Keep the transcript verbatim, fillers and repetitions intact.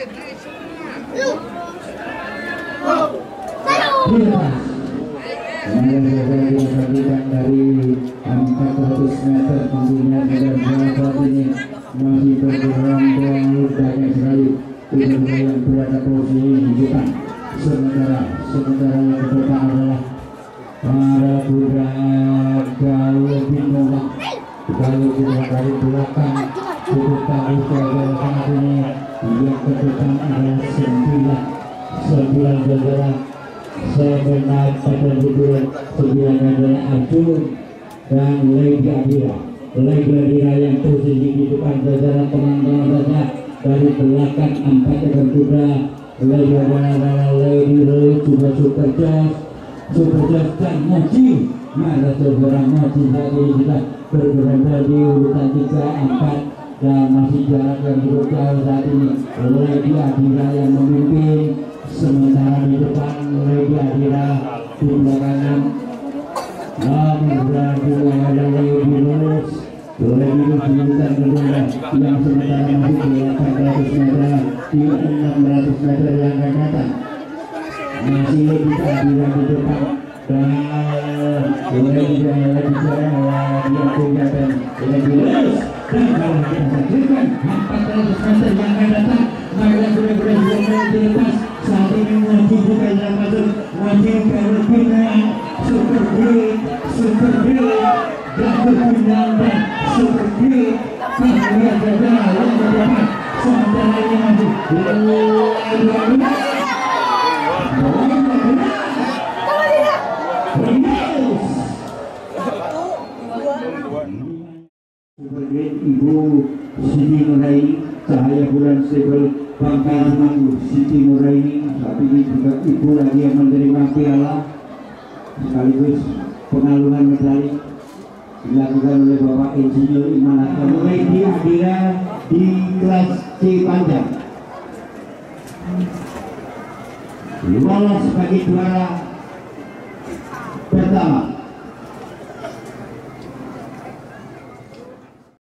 dari empat ratus meter tentunya dengan saat ini masih bergerombol banyak sekali kuda yang berada posisi di depan, sementara sementara yang ke depan adalah para kuda Galuh Binomo. Galuh Binomo dari belakang cukup bagus pada saat ini, yang ke depan adalah sembilan sembilan jajaran sebenarnya pada hiburan sembilan adalah Arjun dan Lady Adira. Lady Adira yang posisi di depan jajaran teman-teman saja. Dari belakang empat ekor kuda Lady adalah Lady Rose juga Super Joss, Super Joss dan Mochi. Ada seorang Mochi saat ini sudah bergerombol di urutan tiga, empat dan masih jarak yang cukup jauh saat ini. Lady Adira yang memimpin, sementara di depan Lady Adira, di belakangnya berarti ada Lady Rose. Lady Rose menunjukkan kedua yang sementara masih di delapan ratus meter, di enam ratus meter yang akan datang masih Lady Adira di depan dan Lady Adira dia punya dan Lady Rose. Dan kalau kita saksikan empat ratus meter yang akan datang, maka sudah berhasil dilepas. Saat ini Mochi juga yang masuk. Mochi Galuh Binomo, Super Great, Super Great, Galuh Binomo dan Super Great. Kemudian jajaran yang berdepan, sementara ini masih Super Great Ibu Siti Nuraini, Cahaya Bulan Stable Bangkalan Siti Nuraini. Saat ini juga ibu lagi yang menerima piala sekaligus pengalungan medali dilakukan oleh Bapak Insinyur Iman Hatta. Lady Adira di kelas C panjang lolos sebagai juara pertama.